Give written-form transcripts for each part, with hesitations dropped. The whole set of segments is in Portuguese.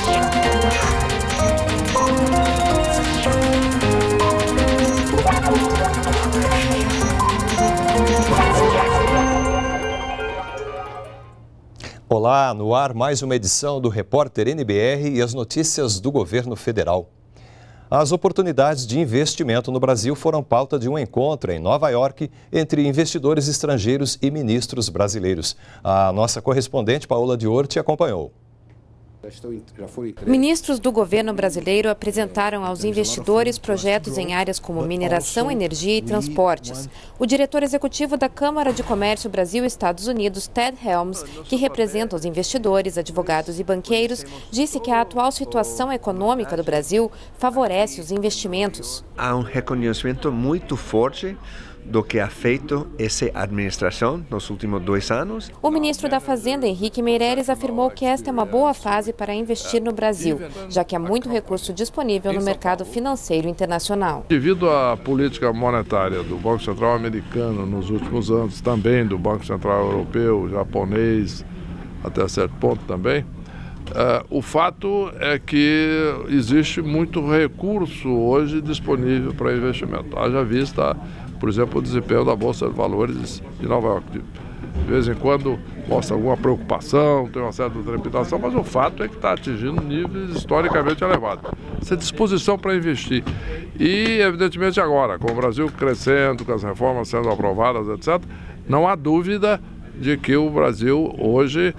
Olá, no ar mais uma edição do Repórter NBR e as notícias do governo federal. As oportunidades de investimento no Brasil foram pauta de um encontro em Nova York entre investidores estrangeiros e ministros brasileiros. A nossa correspondente Paola Diorti acompanhou. Ministros do governo brasileiro apresentaram aos investidores projetos em áreas como mineração, energia e transportes. O diretor executivo da Câmara de Comércio Brasil-Estados Unidos, Ted Helms, que representa os investidores, advogados e banqueiros, disse que a atual situação econômica do Brasil favorece os investimentos. Há um reconhecimento muito forte do que ha feito essa administração nos últimos 2 anos. O ministro da Fazenda, Henrique Meirelles, afirmou que esta é uma boa fase para investir no Brasil, já que há muito recurso disponível no mercado financeiro internacional. Devido à política monetária do Banco Central americano nos últimos anos, também do Banco Central europeu, japonês, até certo ponto também, o fato é que existe muito recurso hoje disponível para investimento. Haja vista, por exemplo, o desempenho da Bolsa de Valores de Nova York. De vez em quando mostra alguma preocupação, tem uma certa trepidação, mas o fato é que está atingindo níveis historicamente elevados. Essa disposição para investir. E, evidentemente, agora, com o Brasil crescendo, com as reformas sendo aprovadas, etc., não há dúvida de que o Brasil hoje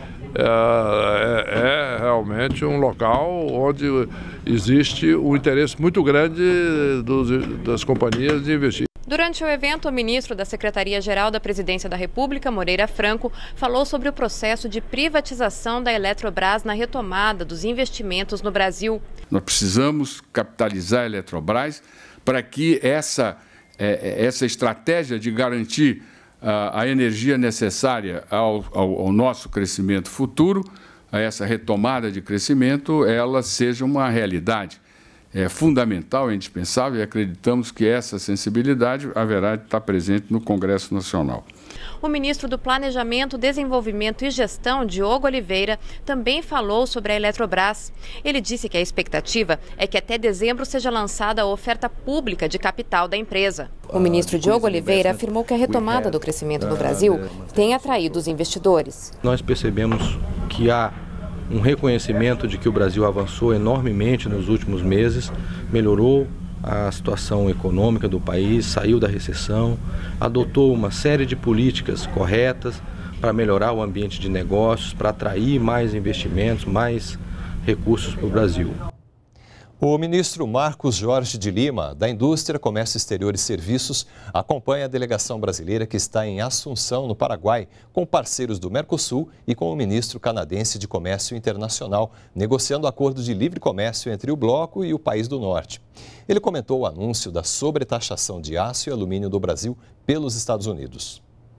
é realmente um local onde existe um interesse muito grande das companhias de investir. Durante o evento, o ministro da Secretaria-Geral da Presidência da República, Moreira Franco, falou sobre o processo de privatização da Eletrobras na retomada dos investimentos no Brasil. Nós precisamos capitalizar a Eletrobras para que essa estratégia de garantir a energia necessária ao nosso crescimento futuro, a essa retomada de crescimento, ela seja uma realidade. É fundamental, é indispensável e acreditamos que essa sensibilidade haverá de estar presente no Congresso Nacional. O ministro do Planejamento, Desenvolvimento e Gestão, Diogo Oliveira, também falou sobre a Eletrobras. Ele disse que a expectativa é que até dezembro seja lançada a oferta pública de capital da empresa. O ministro Diogo Oliveira afirmou que a retomada do crescimento no Brasil tem atraído os investidores. Nós percebemos que há um reconhecimento de que o Brasil avançou enormemente nos últimos meses, melhorou a situação econômica do país, saiu da recessão, adotou uma série de políticas corretas para melhorar o ambiente de negócios, para atrair mais investimentos, mais recursos para o Brasil. O ministro Marcos Jorge de Lima, da Indústria, Comércio Exterior e Serviços, acompanha a delegação brasileira que está em Assunção, no Paraguai, com parceiros do Mercosul e com o ministro canadense de Comércio Internacional, negociando acordo de livre comércio entre o bloco e o país do norte. Ele comentou o anúncio da sobretaxação de aço e alumínio do Brasil pelos Estados Unidos.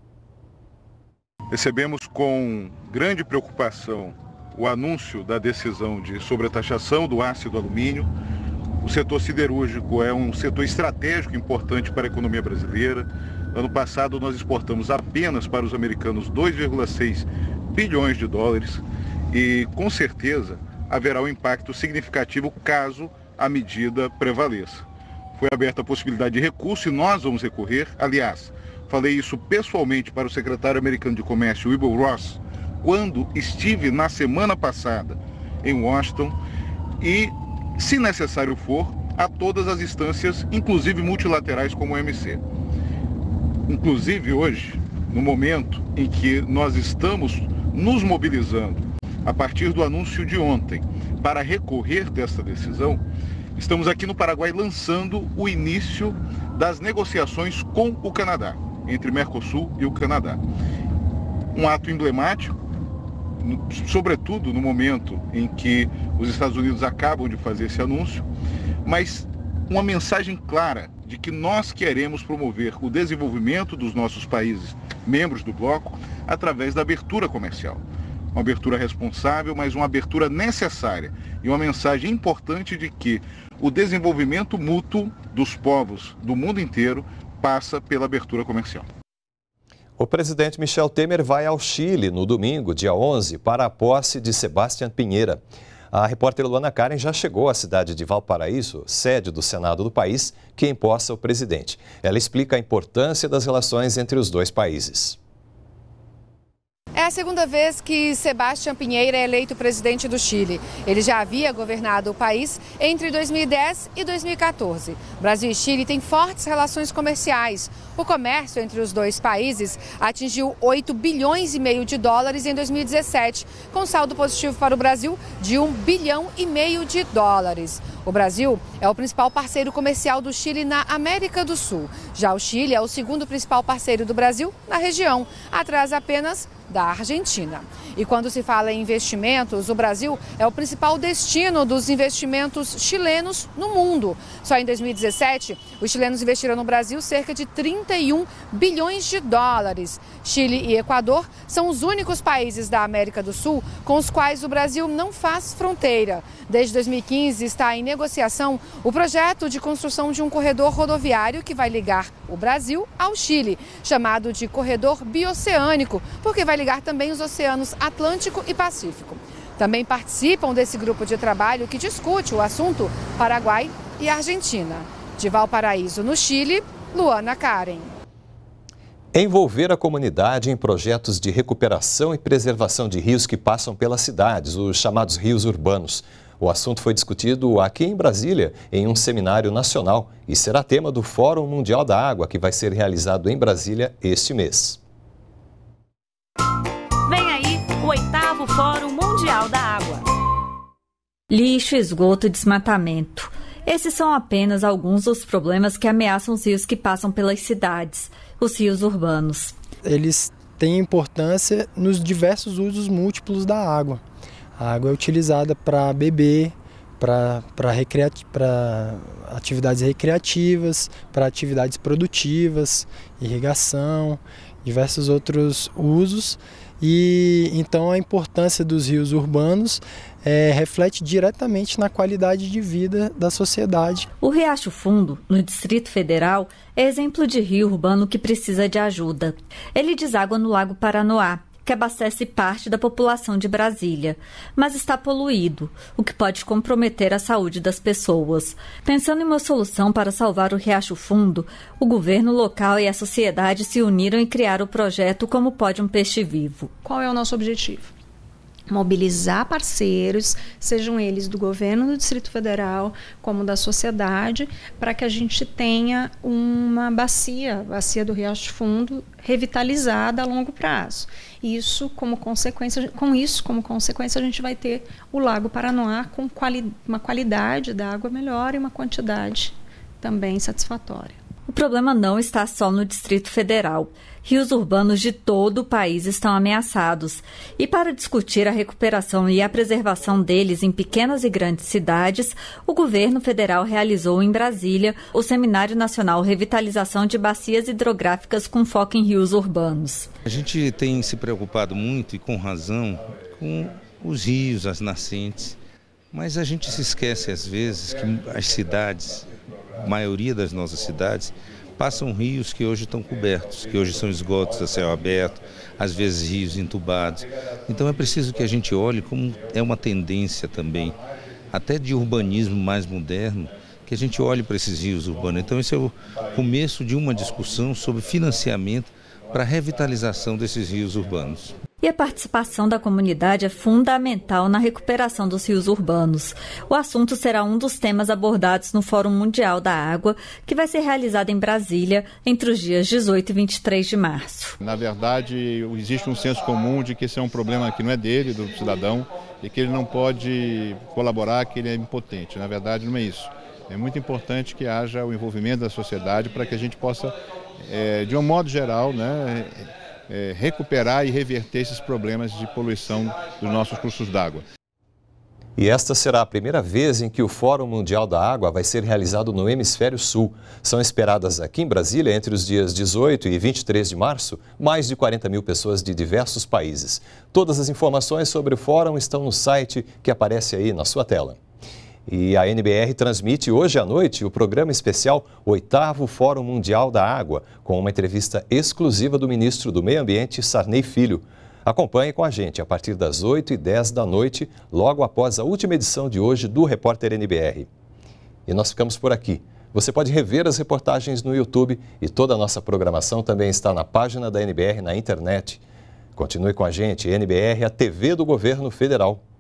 Recebemos com grande preocupação o anúncio da decisão de sobretaxação do aço e do alumínio. O setor siderúrgico é um setor estratégico importante para a economia brasileira. Ano passado nós exportamos apenas para os americanos 2,6 bilhões de dólares e com certeza haverá um impacto significativo caso a medida prevaleça. Foi aberta a possibilidade de recurso e nós vamos recorrer. Aliás, falei isso pessoalmente para o secretário americano de Comércio, Wilbur Ross, quando estive na semana passada em Washington e, se necessário for, a todas as instâncias, inclusive multilaterais como o OMC. Inclusive hoje, no momento em que nós estamos nos mobilizando, a partir do anúncio de ontem, para recorrer dessa decisão, estamos aqui no Paraguai lançando o início das negociações com o Canadá, entre Mercosul e o Canadá. Um ato emblemático, sobretudo no momento em que os Estados Unidos acabam de fazer esse anúncio, mas uma mensagem clara de que nós queremos promover o desenvolvimento dos nossos países, membros do bloco, através da abertura comercial. Uma abertura responsável, mas uma abertura necessária e uma mensagem importante de que o desenvolvimento mútuo dos povos do mundo inteiro passa pela abertura comercial. O presidente Michel Temer vai ao Chile no domingo, dia 11, para a posse de Sebastián Piñera. A repórter Luana Karen já chegou à cidade de Valparaíso, sede do Senado do país, que empossa o presidente. Ela explica a importância das relações entre os dois países. É a segunda vez que Sebastián Piñera é eleito presidente do Chile. Ele já havia governado o país entre 2010 e 2014. Brasil e Chile têm fortes relações comerciais. O comércio entre os dois países atingiu 8 bilhões e meio de dólares em 2017, com saldo positivo para o Brasil de 1 bilhão e meio de dólares. O Brasil é o principal parceiro comercial do Chile na América do Sul. Já o Chile é o segundo principal parceiro do Brasil na região, atrás apenas da Argentina. E quando se fala em investimentos, o Brasil é o principal destino dos investimentos chilenos no mundo. Só em 2017, os chilenos investiram no Brasil cerca de 31 bilhões de dólares. Chile e Equador são os únicos países da América do Sul com os quais o Brasil não faz fronteira. Desde 2015 está em negociação o projeto de construção de um corredor rodoviário que vai ligar o Brasil ao Chile, chamado de Corredor Bioceânico, porque vai ligar também os oceanos Atlântico e Pacífico. Também participam desse grupo de trabalho que discute o assunto Paraguai e Argentina. De Valparaíso, no Chile, Luana Karen. Envolver a comunidade em projetos de recuperação e preservação de rios que passam pelas cidades, os chamados rios urbanos. O assunto foi discutido aqui em Brasília, em um seminário nacional, e será tema do Fórum Mundial da Água, que vai ser realizado em Brasília este mês. Vem aí o 8º Fórum Mundial da Água. Lixo, esgoto e desmatamento. Esses são apenas alguns dos problemas que ameaçam os rios que passam pelas cidades, os rios urbanos. Eles têm importância nos diversos usos múltiplos da água. A água é utilizada para beber, para atividades recreativas, para atividades produtivas, irrigação, diversos outros usos. E então a importância dos rios urbanos reflete diretamente na qualidade de vida da sociedade. O Riacho Fundo, no Distrito Federal, é exemplo de rio urbano que precisa de ajuda. Ele deságua no Lago Paranoá, que abastece parte da população de Brasília, mas está poluído, o que pode comprometer a saúde das pessoas. Pensando em uma solução para salvar o Riacho Fundo, o governo local e a sociedade se uniram e criaram o projeto Como Pode um Peixe Vivo. Qual é o nosso objetivo? Mobilizar parceiros, sejam eles do governo do Distrito Federal, como da sociedade, para que a gente tenha uma bacia do Riacho Fundo, revitalizada a longo prazo. Isso, como consequência, a gente vai ter o Lago Paranoá com uma qualidade da água melhor e uma quantidade também satisfatória. O problema não está só no Distrito Federal. Rios urbanos de todo o país estão ameaçados. E para discutir a recuperação e a preservação deles em pequenas e grandes cidades, o governo federal realizou em Brasília o Seminário Nacional Revitalização de Bacias Hidrográficas com foco em rios urbanos. A gente tem se preocupado muito e com razão com os rios, as nascentes, mas a gente se esquece às vezes que as cidades, a maioria das nossas cidades, passam rios que hoje estão cobertos, que hoje são esgotos a céu aberto, às vezes rios entubados. Então é preciso que a gente olhe como é uma tendência também, até de urbanismo mais moderno, que a gente olhe para esses rios urbanos. Então esse é o começo de uma discussão sobre financiamento para a revitalização desses rios urbanos. E a participação da comunidade é fundamental na recuperação dos rios urbanos. O assunto será um dos temas abordados no Fórum Mundial da Água, que vai ser realizado em Brasília entre os dias 18 e 23 de março. Na verdade, existe um senso comum de que esse é um problema que não é dele, do cidadão, e que ele não pode colaborar, que ele é impotente. Na verdade, não é isso. É muito importante que haja o envolvimento da sociedade para que a gente possa, de um modo geral, recuperar e reverter esses problemas de poluição dos nossos cursos d'água. E esta será a primeira vez em que o Fórum Mundial da Água vai ser realizado no Hemisfério Sul. São esperadas aqui em Brasília, entre os dias 18 e 23 de março, mais de 40 mil pessoas de diversos países. Todas as informações sobre o fórum estão no site que aparece aí na sua tela. E a NBR transmite hoje à noite o programa especial 8º Fórum Mundial da Água, com uma entrevista exclusiva do ministro do Meio Ambiente, Sarney Filho. Acompanhe com a gente a partir das 8h10 da noite, logo após a última edição de hoje do Repórter NBR. E nós ficamos por aqui. Você pode rever as reportagens no YouTube e toda a nossa programação também está na página da NBR na internet. Continue com a gente, NBR, a TV do Governo Federal.